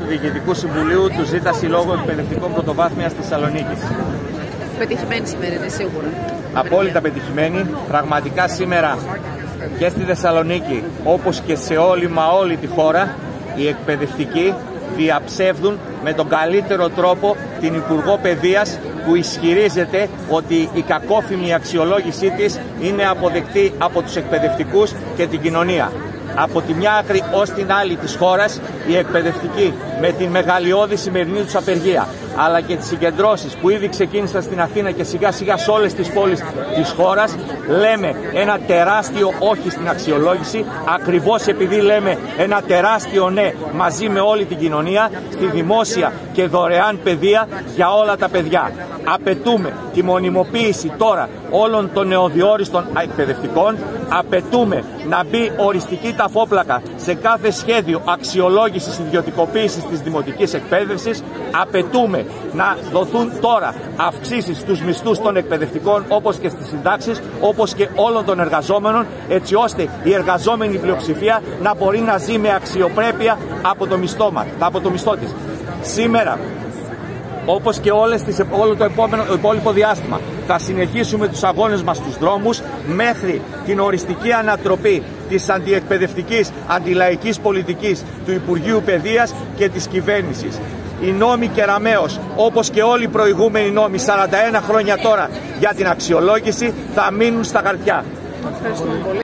Διοικητικού Συμβουλίου του ΖΣ Συλλόγου Εκπαιδευτικών Πρωτοβάθμιας Θεσσαλονίκης. Πετυχημένη σήμερα είναι σίγουρα. Απόλυτα πετυχημένη. Πραγματικά σήμερα και στη Θεσσαλονίκη, όπως και σε όλη τη χώρα, οι εκπαιδευτικοί διαψεύδουν με τον καλύτερο τρόπο την Υπουργό Παιδείας, που ισχυρίζεται ότι η κακόφημη αξιολόγησή της είναι αποδεκτή από τους εκπαιδευτικούς και την κοινωνία. Από τη μια άκρη ως την άλλη της χώρας, οι εκπαιδευτικοί με την μεγαλειώδη σημερινή τους απεργία, αλλά και τις συγκεντρώσεις που ήδη ξεκίνησαν στην Αθήνα και σιγά σιγά σε όλες τις πόλεις της χώρας, λέμε ένα τεράστιο όχι στην αξιολόγηση, ακριβώς επειδή λέμε ένα τεράστιο ναι μαζί με όλη την κοινωνία στη δημόσια και δωρεάν παιδεία για όλα τα παιδιά. Απαιτούμε τη μονιμοποίηση τώρα όλων των νεοδιόριστων εκπαιδευτικών, απαιτούμε να μπει οριστική ταφόπλακα σε κάθε σχέδιο αξιολόγησης ιδιωτικοποίησης της δημοτικής εκπαίδευσης, απαιτούμε να δοθούν τώρα αυξήσεις στους μισθούς των εκπαιδευτικών, όπως και στις συντάξεις, όπως και όλων των εργαζόμενων, έτσι ώστε η εργαζόμενη πλειοψηφία να μπορεί να ζει με αξιοπρέπεια από το μισθό της. Σήμερα, όπως και όλο το υπόλοιπο διάστημα, θα συνεχίσουμε τους αγώνες μας στους δρόμους μέχρι την οριστική ανατροπή της αντιεκπαιδευτικής, αντιλαϊκής πολιτικής του Υπουργείου Παιδείας και της κυβέρνησης. Οι νόμοι Κεραμέως, όπως και όλοι οι προηγούμενοι νόμοι 41 χρόνια τώρα για την αξιολόγηση, θα μείνουν στα χαρτιά.